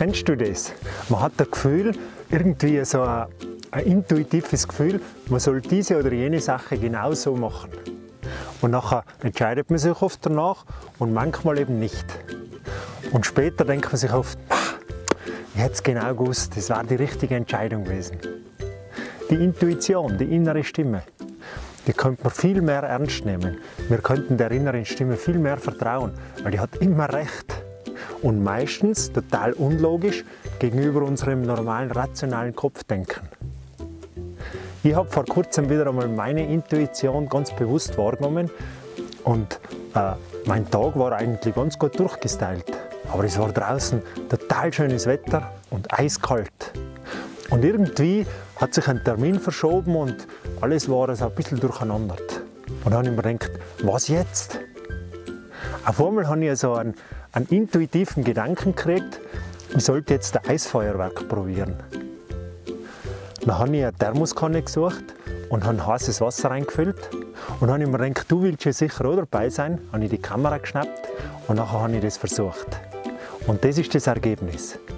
Kennst du das? Man hat das Gefühl, irgendwie so ein intuitives Gefühl, man soll diese oder jene Sache genau so machen. Und nachher entscheidet man sich oft danach und manchmal eben nicht. Und später denkt man sich oft, ich hätte es genau gewusst, das war die richtige Entscheidung gewesen. Die Intuition, die innere Stimme, die könnte man viel mehr ernst nehmen. Wir könnten der inneren Stimme viel mehr vertrauen, weil die hat immer recht. Und meistens total unlogisch gegenüber unserem normalen, rationalen Kopfdenken. Ich habe vor kurzem wieder einmal meine Intuition ganz bewusst wahrgenommen und mein Tag war eigentlich ganz gut durchgestylt. Aber es war draußen total schönes Wetter und eiskalt. Und irgendwie hat sich ein Termin verschoben und alles war so ein bisschen durcheinander. Und dann habe ich mir gedacht, was jetzt? Auf einmal habe ich so einen intuitiven Gedanken gekriegt, ich sollte jetzt ein Eisfeuerwerk probieren. Dann habe ich eine Thermoskanne gesucht und habe heißes Wasser reingefüllt. Und dann habe ich mir gedacht, du willst ja sicher auch dabei sein. Habe ich die Kamera geschnappt und nachher habe ich das versucht. Und das ist das Ergebnis.